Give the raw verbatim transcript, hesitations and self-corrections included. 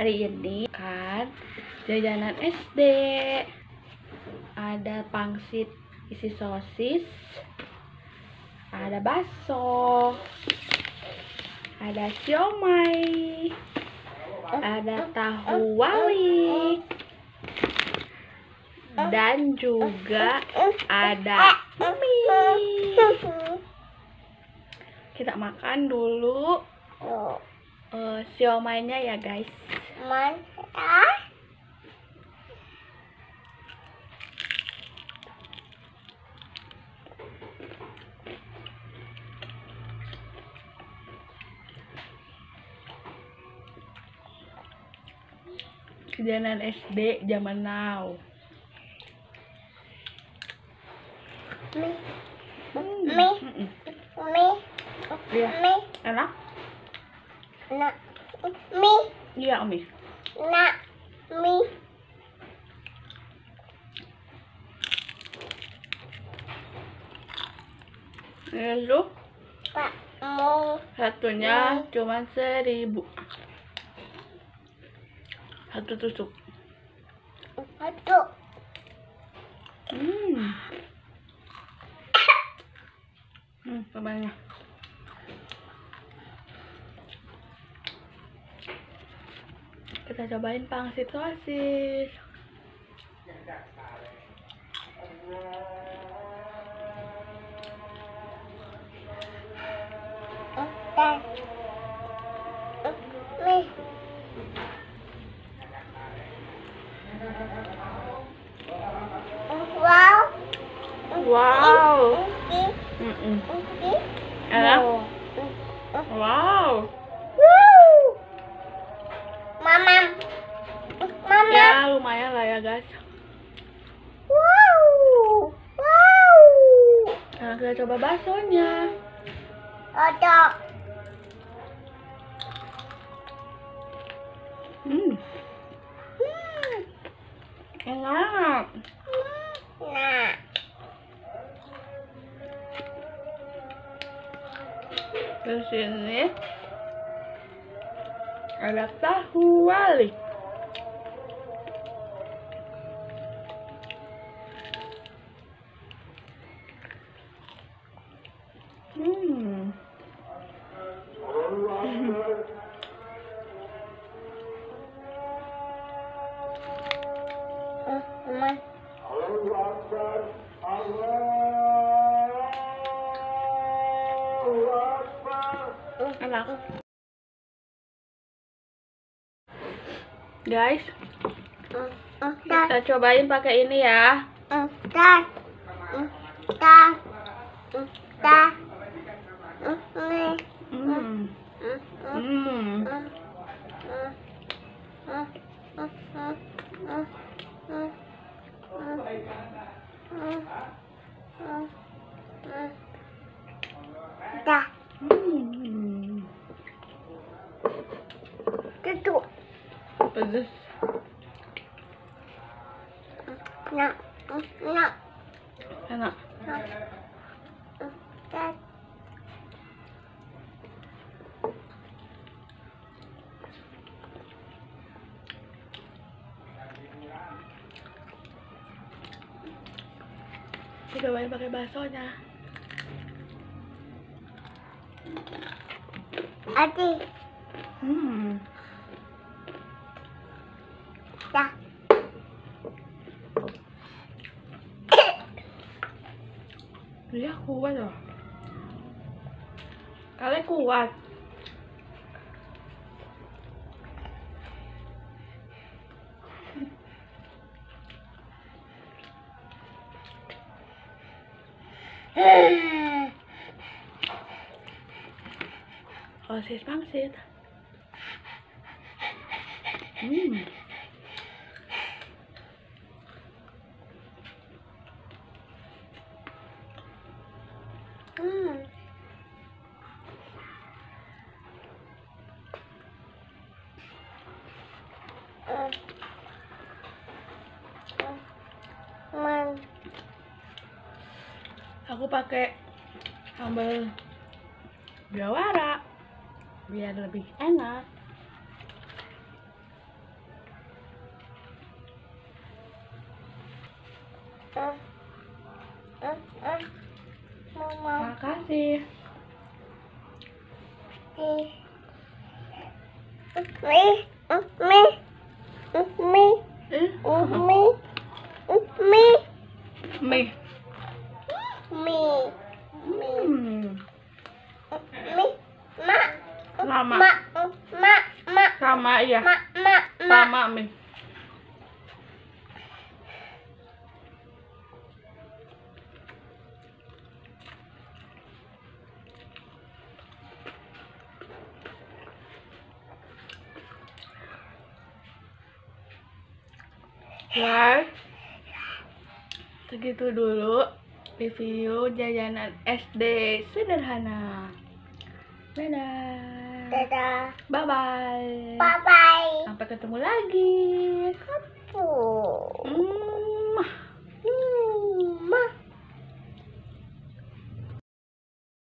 Hari ini kan jajanan S D. Ada pangsit isi sosis, ada bakso, ada siomay, ada tahu wali, dan juga ada mie. Kita makan dulu uh, siomaynya ya guys. Mantap. Jajanan S D zaman now. Mie. Hmm. Mie. Mm-mm. Mie. Iya. Mie. Enak? Nak. Mie. Iya, Umi. Nak. Mie. Ini tuh Pak mau satunya cuma seribu. Satu tusuk. satu. Hmm. Hmm, permennya. Kita cobain pangsit sosis. Dan mie. Wow. Wow. Ini. Mm-mm. Ini. Enak? Wow. Wow. Wow. Mamam. Mama. Ya lumayan lah ya guys. Wow. Wow. Nah, kita coba baksonya. Ada. Hmm, Hmm. enak. Nah. Di sini ada tahu wali. Hmm. Teman. Enak. Guys, kita cobain pakai ini ya. Entar. Entar. Entar. Ini. Hmm. Hmm. Dah. Hmm. Tutup. Pedas. Nak. Nak. Enak. Nak. Kita cobain pakai baksonya. Adi. Hmm. Dah. Dia kuat loh. Kalian kuat. Sosis pangsit. Hmm. Hmm. Man. Aku pakai sambal jawara biar lebih enak. Uh, uh, uh. Mama. Makasih. Mi. Mi. Mi. Mi. Eh, Mi. Mi. mie. Mi. Hmm. Mi. Ma. Sama. Ma. Ma. Ma. Sama ya. Ma. Ma. Ma. Sama mie. Guys, segitu dulu review jajanan S D sederhana. Dadah. Dadah. Bye bye. Bye bye. Sampai ketemu lagi. Kapu. Hmm.